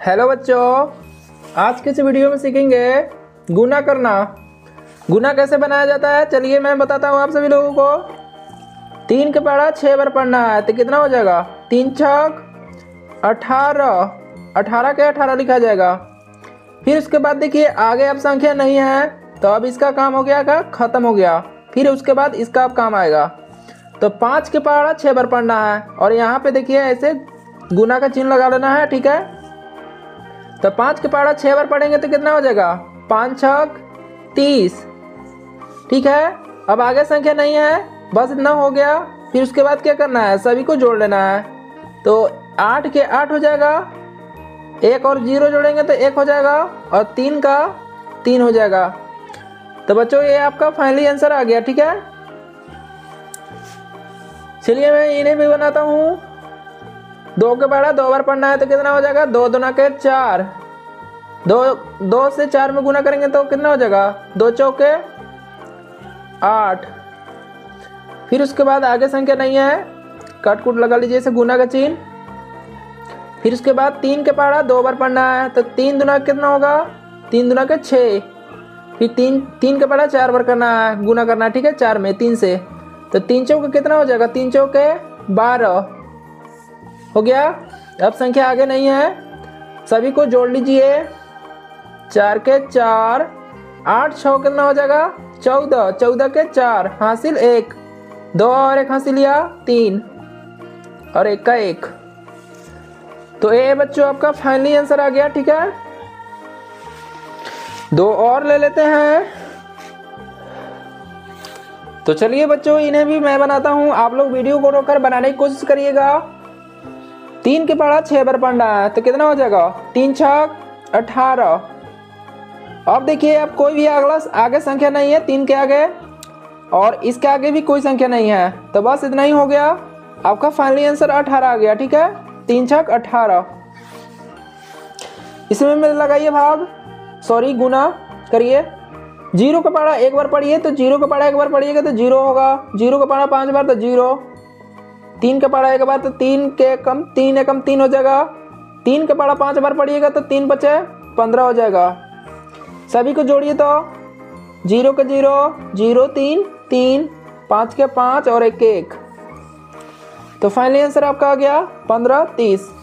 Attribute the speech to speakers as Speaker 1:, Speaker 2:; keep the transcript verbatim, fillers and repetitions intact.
Speaker 1: Hello बच्चों, आज के इस वीडियो में सीखेंगे गुना करना। गुना कैसे बनाया जाता है चलिए मैं बताता हूँ आप सभी लोगों को। तीन के पढ़ा छः बार पढ़ना है तो कितना हो जाएगा, तीन छक अठारह, अठारह के अठारह लिखा जाएगा। फिर उसके बाद देखिए आगे अब संख्या नहीं है तो अब इसका काम हो गया का ख़त्म हो गया। फिर उसके बाद इसका अब काम आएगा तो पाँच के पढ़ा छः बार पढ़ना है और यहाँ पे देखिए ऐसे गुना का चिन्ह लगा लेना है, ठीक है। तो पाँच के पढ़ा छः बार पढ़ेंगे तो कितना हो जाएगा, पाँच छक तीस, ठीक है। अब आगे संख्या नहीं है, बस इतना हो गया। फिर उसके बाद क्या करना है, सभी को जोड़ लेना है। तो आठ के आठ हो जाएगा, एक और जीरो जोड़ेंगे तो एक हो जाएगा और तीन का तीन हो जाएगा। तो बच्चों ये आपका फाइनली आंसर आ गया, ठीक है। चलिए मैं इन्हें भी बनाता हूँ। दो के पढ़ा दो बार पढ़ना है तो कितना हो जाएगा, दो दुना के चार, दो दो से चार में गुना करेंगे तो कितना हो जाएगा, दो चौके आठ। फिर उसके बाद आगे संख्या नहीं है, कट कुट लगा लीजिए इसे गुना का चिन्ह। फिर उसके बाद तीन के पढ़ा दो बार पढ़ना है तो तीन दुना कितना होगा, तीन दुना के छः। फिर तीन तीन के पढ़ा चार बार करना है, गुना करना है, ठीक है, चार में तीन से। तो तीन चौके कितना हो जाएगा, तीन चौके बारह हो गया। अब संख्या आगे नहीं है, सभी को जोड़ लीजिए। चार के चार, आठ छः कितना हो जाएगा, चौदह, चौदह के चार हासिल एक, दो और एक हासिल लिया तीन और एक का एक। तो ये बच्चों आपका फाइनली आंसर आ गया, ठीक है। दो और ले लेते हैं। तो चलिए बच्चों इन्हें भी मैं बनाता हूँ, आप लोग वीडियो को रोककर बनाने की कोशिश करिएगा। तीन के पढ़ा छः बार पढ़ना है तो कितना हो जाएगा, तीन छक अठारह। अब देखिए अब कोई भी अगला आगे संख्या नहीं है तीन के आगे और इसके आगे भी कोई संख्या नहीं है तो बस इतना ही हो गया। आपका फाइनली आंसर अठारह आ गया, ठीक है, तीन छक अठारह। इसमें में लगाइए भाग, सॉरी गुना करिए। जीरो का पढ़ा एक बार पढ़िए तो जीरो का पढ़ा एक बार पढ़िएगा तो जीरो होगा, जीरो का पढ़ा पाँच बार तो जीरो। तीन का पढ़ा एक बार तो तीन के कम तीन एकम तीन हो जाएगा। तीन का पढ़ा पाँच बार पढ़िएगा तो तीन बचे पंद्रह हो जाएगा। सभी को जोड़िए तो जीरो के जीरो, जीरो तीन तीन, पाँच के पाँच और एक के एक। तो फाइनली आंसर आपका आ गया पंद्रह तीस।